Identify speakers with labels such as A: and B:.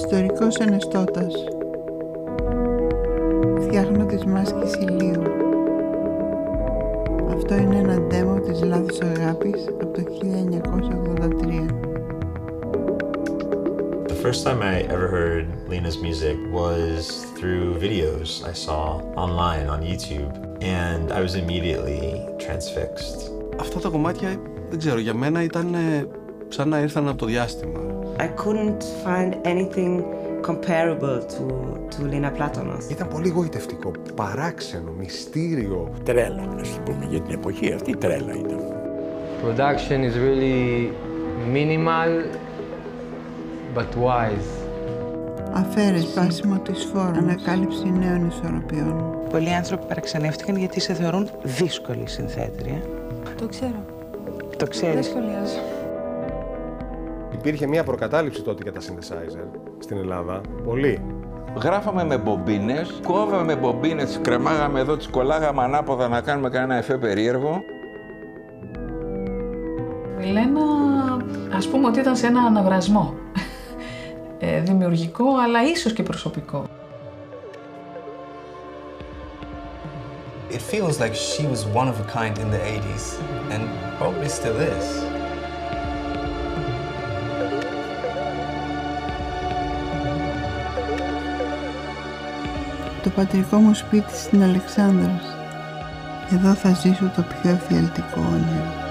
A: Ιστορικός Ενεστώτας. Φτιάχνω τις μάσκες ηλίου. Αυτό είναι ένα demo της Λάθος Αγάπης από το 1983.
B: The first time I ever heard Lena's music was through videos I saw online on YouTube, and I was immediately transfixed.
C: Αυτά τα κομμάτια, δεν ξέρω, για μένα ήταν σαν να ήρθαν από το διάστημα.
D: I couldn't find anything comparable to Lena Platonos.
E: Ήταν πολύ γοητευτικό, παράξενο, μυστήριο.
F: Τρέλα, ας πούμε, για την εποχή αυτή τρέλα ήταν.
G: Production is really minimal but wise.
A: Αφαίρεση, σπάσιμο της φόρμας, ανακάλυψη νέων ισορροπιών.
H: Πολλοί άνθρωποι παραξενεύτηκαν γιατί σε θεωρούν δύσκολη συνθέτρια.
I: Το ξέρω.
H: Το ξέρεις.
I: Δεν σχολιάζω.
E: Υπήρχε μια προκατάληψη τότε για τα synthesizer στην Ελλάδα. Πολύ.
F: Γράφαμε με μπομπίνες, κόβαμε με μπομπίνες, τις κρεμάγαμε εδώ, τις κολλάγαμε ανάποδα να κάνουμε κανένα εφέ περίεργο.
I: Η Λένα, ας πούμε ότι ήταν σε ένα αναβρασμό. Δημιουργικό, αλλά ίσως και προσωπικό.
J: It feels like she was one of a kind in the 80s, and probably still is.
A: Το πατρικό μου σπίτι στην Αλεξάνδρας. Εδώ θα ζήσω το πιο εφιαλτικό όνειρο.